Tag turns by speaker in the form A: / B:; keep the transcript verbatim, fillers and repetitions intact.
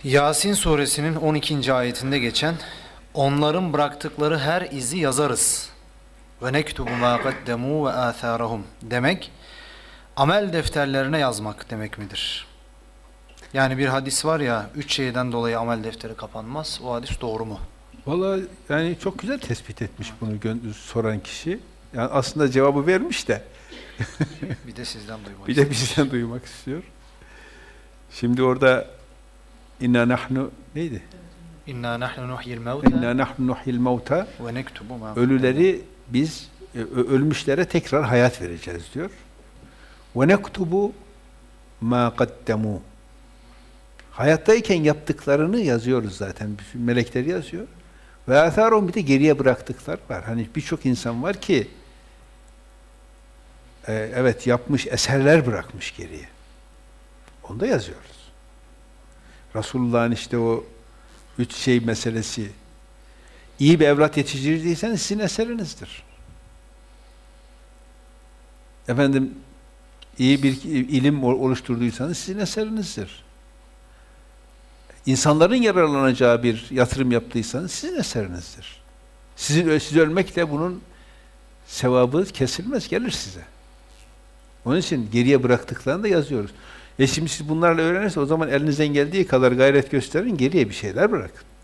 A: Yasin suresinin on ikinci ayetinde geçen onların bıraktıkları her izi yazarız. Ve nektubu ma qaddemu ve atharahum demek amel defterlerine yazmak demek midir? Yani bir hadis var ya, üç şeyden dolayı amel defteri kapanmaz. O hadis doğru mu?
B: Vallahi yani çok güzel tespit etmiş bunu gö- soran kişi. Yani aslında cevabı vermiş de
A: Bir de sizden duymak
B: bir de
A: istedim.
B: bizden duymak istiyor. Şimdi orada inna nahnu neydi?
A: İnna nahnu nuhyil mevta
B: İnna nahnu nuhyil mevta,
A: ve nektubu ma
B: ölüleri biz ö- ölmüşlere tekrar hayat vereceğiz diyor. Ve nektubu ma qaddemu, hayattayken yaptıklarını yazıyoruz zaten. Bütün melekler yazıyor. Ve atharum, bir de geriye bıraktıklar var. Hani birçok insan var ki e, evet yapmış, eserler bırakmış geriye. Onu da yazıyoruz. Resulullah'ın işte o üç şey meselesi, iyi bir evlat yetiştirdiyseniz sizin eserinizdir. Efendim, iyi bir ilim oluşturduysanız sizin eserinizdir. İnsanların yararlanacağı bir yatırım yaptıysanız sizin eserinizdir. Sizin siz ölmekle bunun sevabı kesilmez, gelir size. Onun için geriye bıraktıklarını da yazıyoruz. E şimdi siz bunlarla öğrenirseniz o zaman elinizden geldiği kadar gayret gösterin, geriye bir şeyler bırakın.